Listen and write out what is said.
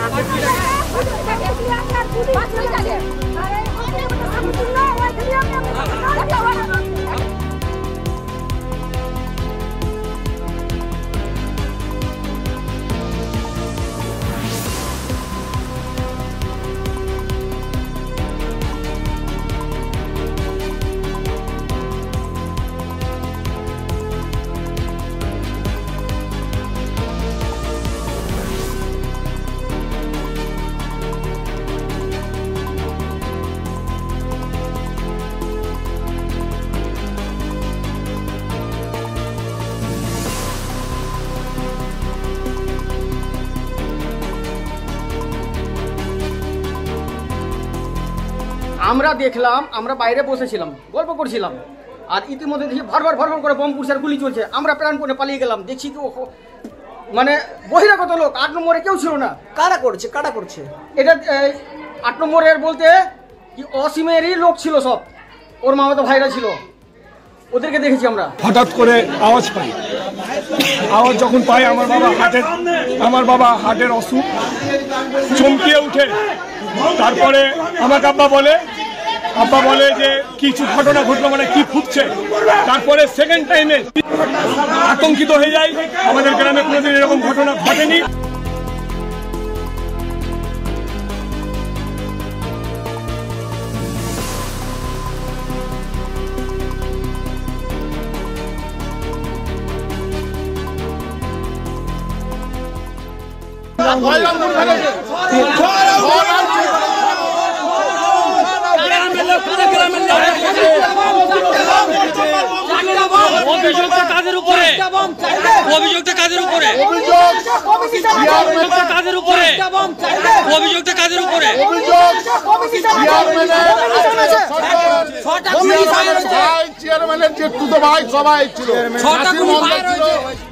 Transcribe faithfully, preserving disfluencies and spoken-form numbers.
আমরা দেখলাম, আমরা বাইরে বসেছিলাম, গল্প করছিলাম, আর ইতিমধ্যে দেখি ভরভর ভরভর করে বোম পুরসার গুলি চলছে। আমরা প্রাণপণে পালিয়ে গেলাম, দেখছি কি মানে বহিরাগত লোক, আট নম্বরে কেউ ছিল না। কারা করছে কারা করছে এটা আট নম্বরের বলতে কি অসীমেরই লোক ছিল সব, ওর মামাতো ভাইরা ছিল, ওদেরকে দেখেছি আমরা। হঠাৎ করে আওয়াজ পাই, আওয়াজ যখন পাই আমার বাবা হার্টের আমার বাবা হার্টের অসুখ, চমকিয়ে উঠে। তারপরে আমাকে আব্বা বলে আব্বা বলে যে কিছু ঘটনা ঘটলো, মানে কি ফুটছে। তারপরে সেকেন্ড টাইমে আতঙ্কিত হয়ে যায়, আমাদের গ্রামে কোনোদিন এরকম ঘটনা ঘটেনি। অভিযোগটা কাদের উপরে অভিযোগটা কাদের উপরে অভিযোগটা কাদের উপরে অভিযোগটা কাদের উপরে চেয়ারম্যানের যে ভাই সবাই ছিল।